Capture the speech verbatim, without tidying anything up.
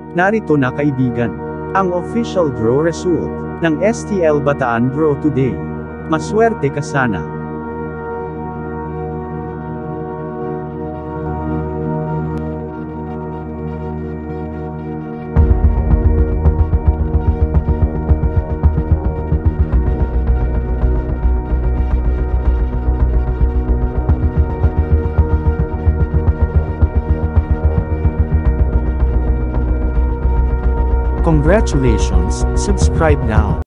Narito na kaibigan, ang official draw result ng S T L Bataan Draw Today. Maswerte ka sana. Congratulations, subscribe now.